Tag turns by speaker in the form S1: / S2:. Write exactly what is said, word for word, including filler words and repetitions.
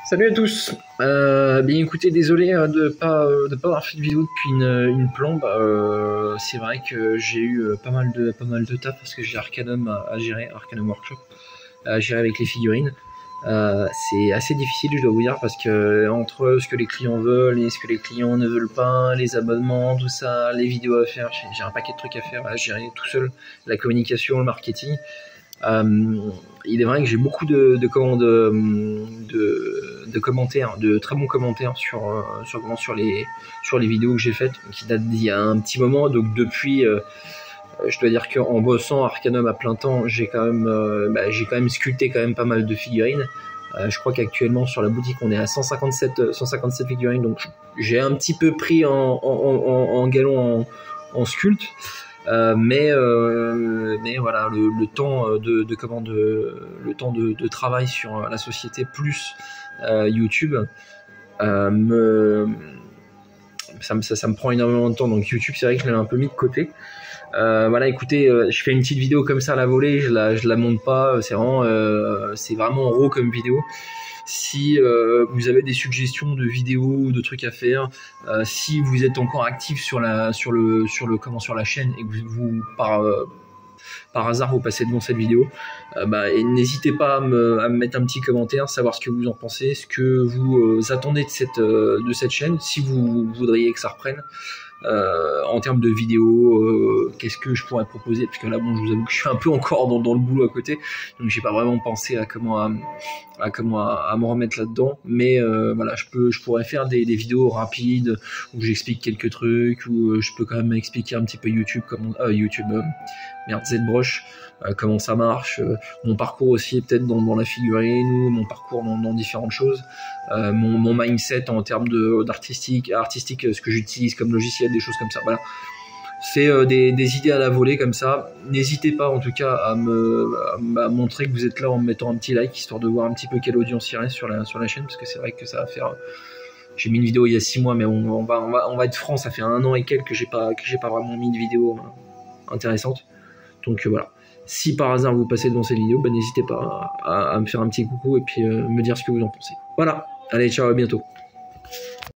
S1: Salut à tous. Euh, bien écoutez, désolé euh, de pas euh, de pas avoir fait de vidéo depuis une, une plombe. Euh, c'est vrai que j'ai eu euh, pas mal de pas mal de taf parce que j'ai Arcanum à, à gérer, Arcanum Workshop à gérer avec les figurines. Euh, c'est assez difficile, je dois vous dire, parce que entre ce que les clients veulent et ce que les clients ne veulent pas, les abonnements, tout ça, les vidéos à faire, j'ai, j'ai un paquet de trucs à faire à gérer tout seul, la communication, le marketing. Euh, il est vrai que j'ai beaucoup de, de, comment, de, de, de commentaires, de très bons commentaires sur, sur, sur, les, sur les vidéos que j'ai faites, qui datent d'il y a un petit moment. Donc depuis, euh, je dois dire qu'en bossant Arcanum à plein temps, j'ai quand même, euh, bah, j'ai quand même sculpté quand même pas mal de figurines. Euh, je crois qu'actuellement sur la boutique on est à cent cinquante-sept, cent cinquante-sept figurines, donc j'ai un petit peu pris en, en, en, en galon en, en sculpte. Euh, mais euh, mais voilà, le, le temps de, de comment de le temps de, de travail sur la société plus euh, YouTube euh, me ça, me ça, ça me prend énormément de temps. Donc YouTube, c'est vrai que je l'ai un peu mis de côté. Euh, voilà, écoutez, euh, je fais une petite vidéo comme ça à la volée, je la je la monte pas, c'est vraiment euh, c'est vraiment raw comme vidéo. Si euh, vous avez des suggestions de vidéos ou de trucs à faire, euh, si vous êtes encore actif sur la sur le sur le comment sur la chaîne et que vous, vous par euh, par hasard vous passez devant cette vidéo, euh, bah, n'hésitez pas à me, à me mettre un petit commentaire, savoir ce que vous en pensez, ce que vous euh, attendez de cette euh, de cette chaîne, si vous voudriez que ça reprenne. Euh, en termes de vidéos, euh, qu'est-ce que je pourrais proposer, parce que là bon, je vous avoue que je suis un peu encore dans, dans le boulot à côté, donc j'ai pas vraiment pensé à comment à, à comment à, à me remettre là-dedans, mais euh, voilà, je peux je pourrais faire des, des vidéos rapides où j'explique quelques trucs, où je peux quand même expliquer un petit peu YouTube, comment euh, YouTube euh, merde ZBrush, euh, comment ça marche, euh, mon parcours aussi peut-être dans, dans la figurine, ou mon parcours dans, dans différentes choses, euh, mon, mon mindset en termes de d'artistique, artistique, ce que j'utilise comme logiciel, des choses comme ça. Voilà, c'est euh, des, des idées à la volée comme ça. N'hésitez pas en tout cas à me à, à montrer que vous êtes là en me mettant un petit like, histoire de voir un petit peu quelle audience il reste sur la sur la chaîne, parce que c'est vrai que ça va faire. J'ai mis une vidéo il y a six mois, mais on, on va on va on va être franc, ça fait un an et quelques que j'ai pas que j'ai pas vraiment mis de vidéo euh, intéressante. Donc euh, voilà. Si par hasard vous passez devant cette vidéo, bah, n'hésitez pas à, à, à me faire un petit coucou et puis euh, me dire ce que vous en pensez. Voilà. Allez, ciao, à bientôt.